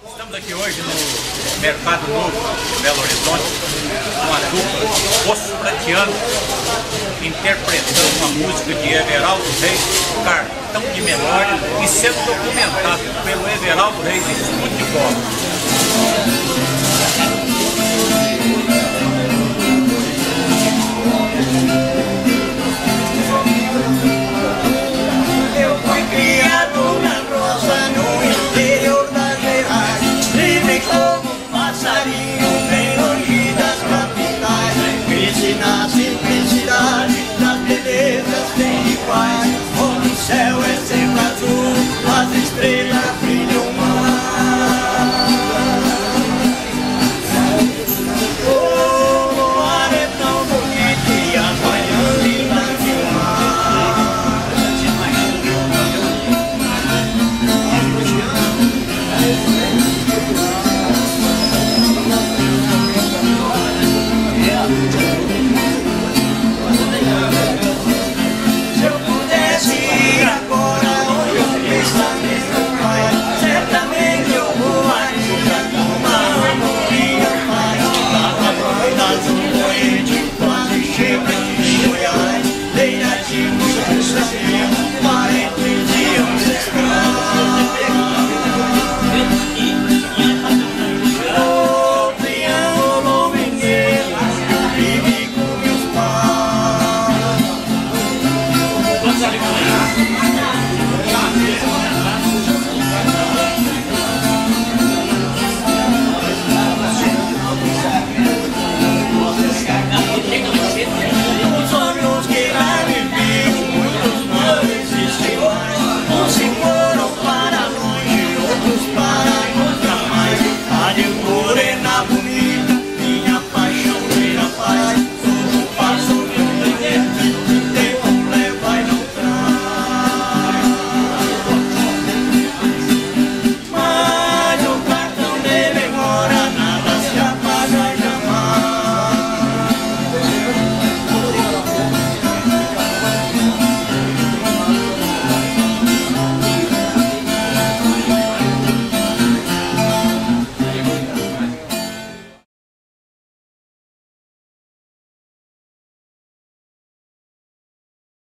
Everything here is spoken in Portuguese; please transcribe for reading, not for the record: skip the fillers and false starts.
Estamos aqui hoje no Mercado Novo, Belo Horizonte, com a dupla Os Prateanos, interpretando uma música de Everaldo Reis, Cartão de Memória, e sendo documentado pelo Everaldo Reis Estúdio de Bola. Na simplicidade das belezas tem iguais. Onde o céu é sempre azul, as estrelas brilham mais. O mar é tão bonito e as manhãs lindas